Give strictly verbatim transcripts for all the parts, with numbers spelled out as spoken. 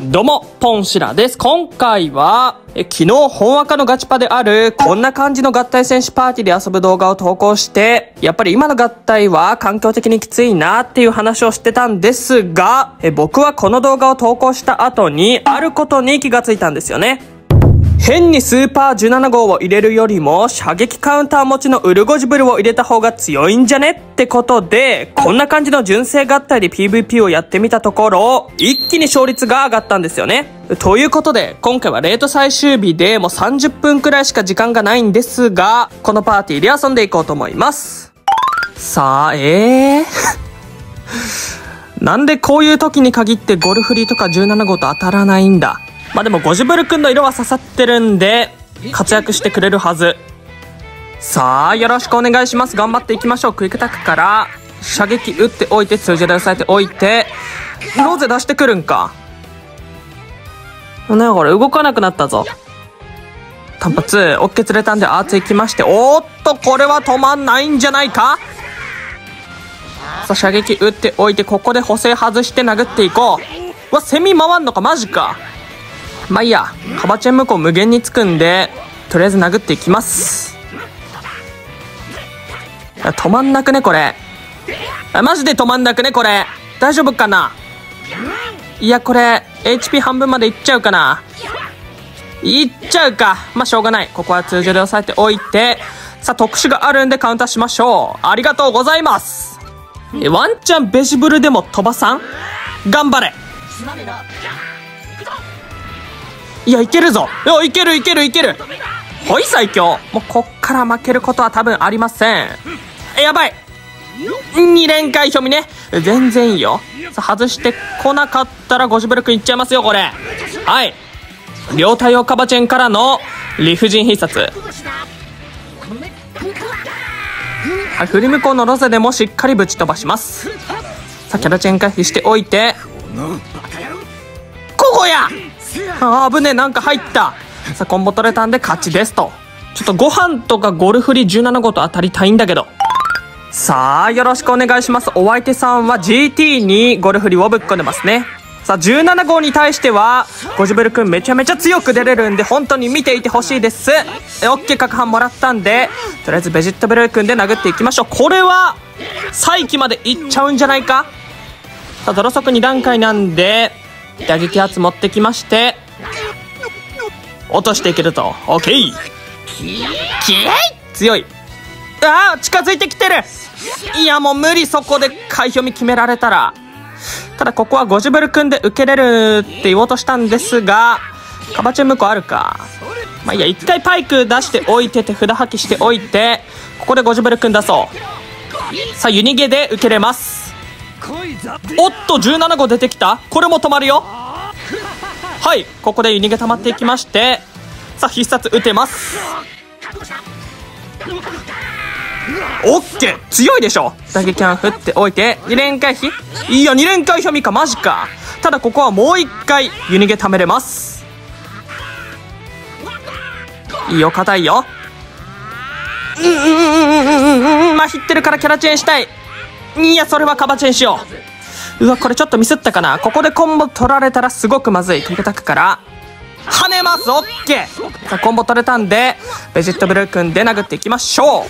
どうも、ポンシラです。今回は、え昨日、本赤のガチパである、こんな感じの合体選手パーティーで遊ぶ動画を投稿して、やっぱり今の合体は環境的にきついなっていう話をしてたんですが、え僕はこの動画を投稿した後に、あることに気がついたんですよね。変にスーパーじゅうなな号を入れるよりも射撃カウンター持ちのウルゴジブルを入れた方が強いんじゃねってことで、こんな感じの純正合体で ピーブイピー をやってみたところ、一気に勝率が上がったんですよね。ということで、今回はレート最終日でもうさんじゅっぷんくらいしか時間がないんですが、このパーティーで遊んでいこうと思います。さあ、えーなんでこういう時に限ってゴルフリーとかじゅうなな号と当たらないんだ。まあでもゴジブルくんの色は刺さってるんで活躍してくれるはず。さあよろしくお願いします。頑張っていきましょう。クイックタックから射撃打っておいて、通じで押さえておいて、ローゼ出してくるんか。なんやこれ、動かなくなったぞ。単発オッケー釣れたんでアーツ行きまして、おーっとこれは止まんないんじゃないか。さあ射撃打っておいて、ここで補正外して殴っていこう。うわセミ回んのか、マジか。まあいいや、カバチェン向こう無限につくんで、とりあえず殴っていきます。いや止まんなくねこれ。あマジで止まんなくねこれ。大丈夫かな。いやこれ エイチピー 半分までいっちゃうかな。いっちゃうか。まあしょうがない。ここは通常で押さえておいて、さあ特殊があるんでカウンターしましょう。ありがとうございます。えワンチャンベジブルでも飛ばさん。頑張れ。いやいけるぞ。いやいけるいけるいける。ほい最強。もうこっから負けることは多分ありません。やばい。に連回ひょみね。全然いいよ。さあ外してこなかったらゴジブルくんいっちゃいますよこれ。はい、両対応カバチェンからの理不尽必殺。はい、振り向こうのロゼでもしっかりぶち飛ばします。さあキャラチェン回避しておいて、ここや。あー危ねえ、なんか入った。さあコンボ取れたんで勝ちですと。ちょっとご飯とかゴルフリじゅうなな号と当たりたいんだけど。さあよろしくお願いします。お相手さんは ジーティー にゴルフリをぶっ込んでますね。さあじゅうなな号に対してはゴジブルくんめちゃめちゃ強く出れるんで、本当に見ていてほしいです。えオッケー角半もらったんで、とりあえずベジットブルーくんで殴っていきましょう。これは再起までいっちゃうんじゃないか。さあドロ速に段階なんで打撃圧持ってきまして落としていけると。オッケーきれい強い。あー近づいてきてる。いやもう無理。そこで回避み決められたら。ただここはゴジブルくんで受けれるって言おうとしたんですが、カバチェン向こうあるか。まあいいや、一回パイク出しておいて、手札破棄しておいて、ここでゴジブルくん出そう。さあユニゲで受けれます。おっとじゅうなな号出てきた。これも止まるよ。はい、ここでユニゲ溜まっていきまして、さあ必殺打てます。オッケー強いでしょ。打撃ャン振っておいてに連回避。いやに連回避みか、マジか。ただここはもういっかいユニゲ貯めれます。いいよ硬いよ。うんうんうんうんうんうん、まあヒってるからキャラチェンしたい。いやそれはカバチェンしよう。うわこれちょっとミスったかな。ここでコンボ取られたらすごくまずい。クイックタックから跳ねます。オッケー。さあコンボ取れたんでベジットブルーくんで殴っていきましょう。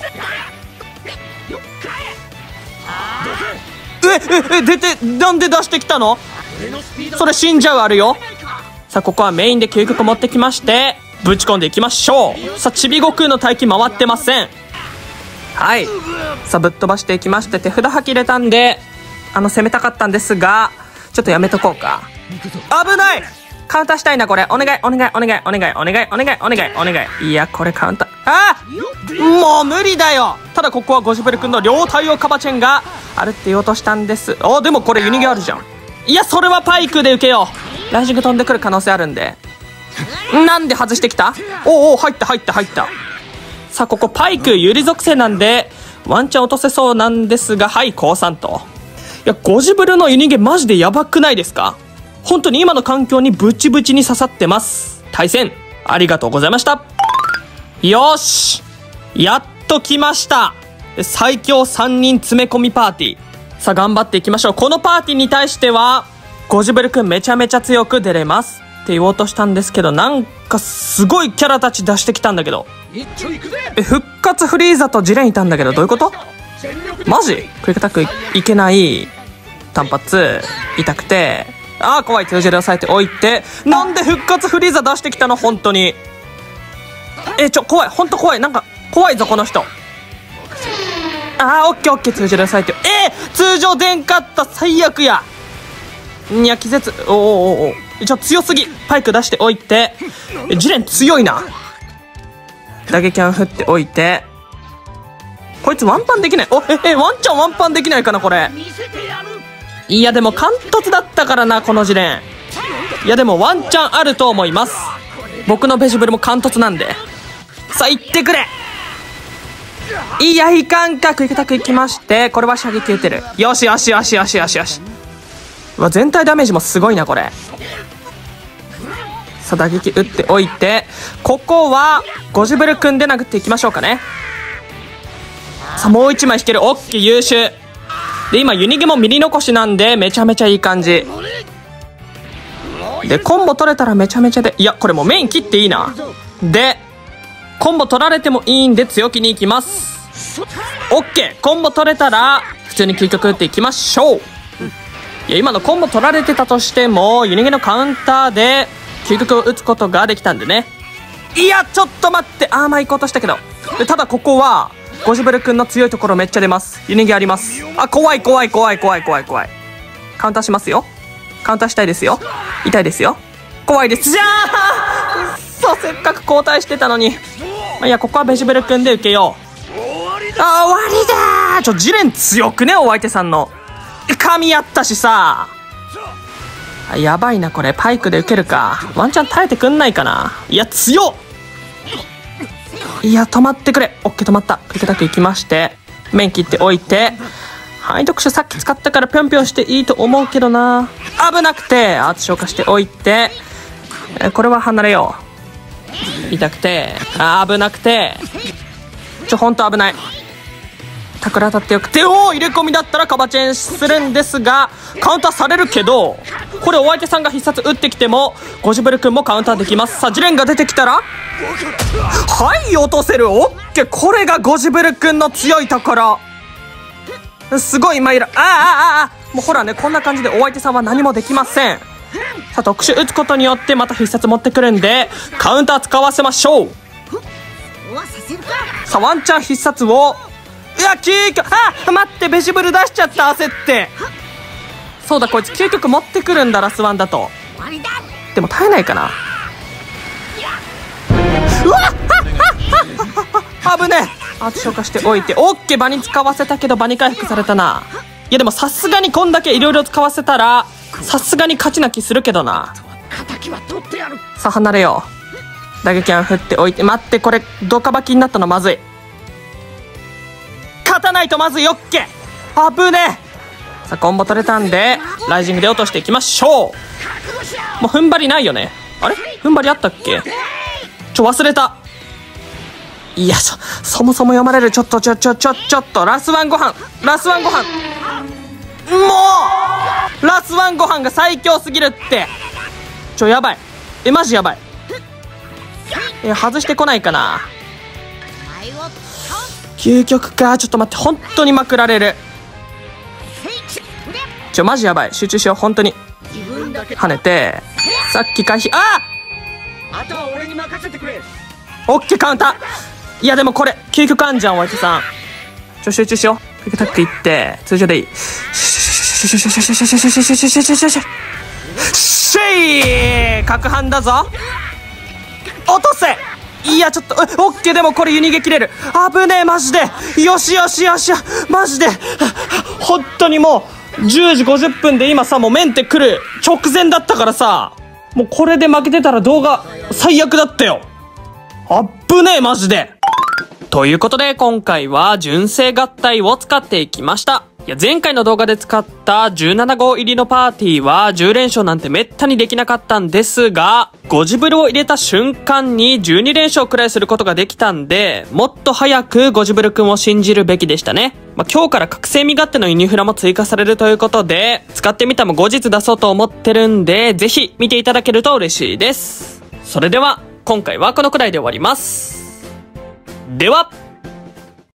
えええ出て、なんで出してきたの。それ死んじゃうあるよ。さあここはメインで究極持ってきましてぶち込んでいきましょう。さあちび悟空の待機回ってません。はい、さあぶっ飛ばしていきまして、手札吐き入れたんであの攻めたかったんですがちょっとやめとこうか。危ない。カウンターしたいなこれ。お願いお願いお願いお願いお願いお願いお願いお願い。いやこれカウンター、あーもう無理だよ。ただここはゴジブルくんの両対応カバチェンがあるって言おうとしたんです。おでもこれユニゲあるじゃん。いやそれはパイクで受けよう。ライジング飛んでくる可能性あるんで。なんで外してきた。おお入った入った入った。さあここパイク有利属性なんでワンチャン落とせそうなんですが、はい降参と。いやゴジブルのユニゲマジでやばくないですか。本当に今の環境にブチブチに刺さってます。対戦ありがとうございました。よしやっと来ました。最強さんにん詰め込みパーティー。さあ頑張っていきましょう。このパーティーに対してはゴジブルくんめちゃめちゃ強く出れますって言おうとしたんですけど、なんかすごいキャラたち出してきたんだけど、え、復活フリーザとジレンいたんだけど、どういうこと？マジ？クイックタック い, いけない。単発痛くて、あー怖い。通じる押さえておいて、なんで復活フリーザ出してきたの本当に。え、ちょ怖い、本当怖い。なんか怖いぞこの人。あーオッケーオッケー。通じる押さえて、えー、通常出んかった。最悪や。いや気絶。おーおーおー、ちょ強すぎ。パイク出しておいて、えジレン強いな。打撃ャン振っておいて、こいつワンパンできない。おええワンチャンワンパンできないかなこれ。いやでも貫突だったからなこのジレン。いやでもワンチャンあると思います。僕のベジブルも貫突なんで。さあ行ってくれ。いやいかんか。クイックタックいきまして、これは射撃打てる。よしよしよしよしよしよし。うわ全体ダメージもすごいなこれ。さあ打撃打っておいて、ここはゴジブル組んで殴っていきましょうかね。さあもういちまい引ける。オッケー優秀で、今ユニゲもミリ残しなんでめちゃめちゃいい感じで、コンボ取れたらめちゃめちゃで、いやこれもうメイン切っていいな。でコンボ取られてもいいんで強気にいきます。オッケーコンボ取れたら普通に究極打っていきましょう。いや今のコンボ取られてたとしてもユニゲのカウンターで究極を打つことができたんでね。いやちょっと待って、あーまあ行こうとしたけど、でただここはゴジブルくんの強いところめっちゃ出ます。ユニゲあります。あ怖い怖い怖い怖い怖い怖い。カウンターしますよ。カウンターしたいですよ。痛いですよ。怖いです。じゃあそうせっかく交代してたのに。いやここはベジブルくんで受けよう。あ終わりだー。ちょジレン強くねお相手さんの。噛み合ったしさ。やばいなこれ。パイクで受けるか。ワンチャン耐えてくんないかな。いや強っ。いや止まってくれ。オッケー止まった。クイックタックいきまして面切っておいて、はい特殊さっき使ったからぴょんぴょんしていいと思うけどな。危なくてアーツ消化しておいて、えこれは離れよう。痛くてあ危なくてちょほんと危ない。タクラ当たってよくて、おお入れ込みだったらカバチェンするんですがカウンターされるけど、これお相手さんが必殺打ってきてもゴジブルくんもカウンターできます。さあジレンが出てきたらはい落とせる。オッケーこれがゴジブルくんの強いところ。すごいマイラあーあーあーもうほらねこんな感じでお相手さんは何もできません。さあ特殊打つことによってまた必殺持ってくるんでカウンター使わせましょう。さあワンチャン必殺を、いや究極あ待ってベジブル出しちゃった。焦って。そうだこいつ究極持ってくるんだラスワンだと。でも耐えないかな。うわっ危ねえ。アーツ消化しておいてオッケー場に使わせたけど場に回復されたな。いやでもさすがにこんだけいろいろ使わせたらさすがに勝ちな気するけどな。さあ離れよう。打撃ャン振っておいて、待ってこれドカバキになったのまずい。勝たないとまずい。オッケー危ねえ。さあコンボ取れたんでライジングで落としていきましょう。もう踏ん張りないよね。あれ踏ん張りあったっけ。ちょ忘れた。いやそそもそも読まれる。ちょっとちょちょちょちょっとラスワンご飯ラスワンご飯もうラスワンご飯が最強すぎるって。ちょやばい。えマジやばい。え外してこないかな。究極か。ちょっと待って本当にまくられる。ちょマジやばい。集中しよう本当に。跳ねてさっき回避。ああとは俺に任せてくれ。オッケーカウンター。いやでもこれ究極あんじゃんお相手さん。ちょ集中しよう。クイックタックいって通常でいい。シェイ角半だぞ。落とせ。いやちょっとオッケー。でもこれユニゲ切れる。危ねえマジで。よしよしよしマジで本当にもうじゅうじごじゅっぷんで今さもうメンテ来る直前だったからさ、もうこれで負けてたら動画最悪だったよ。あっぶねえマジで。ということで今回は純正合体を使っていきました。 いや、前回の動画で使ったじゅうなな号入りのパーティーはじゅう連勝なんてめったにできなかったんですが、ゴジブルを入れた瞬間にじゅうに連勝くらいすることができたんで、もっと早くゴジブルくんを信じるべきでしたね。まあ、今日から覚醒身勝手のユニフラも追加されるということで、使ってみたも後日出そうと思ってるんで、ぜひ見ていただけると嬉しいです。それでは、今回はこのくらいで終わります。では、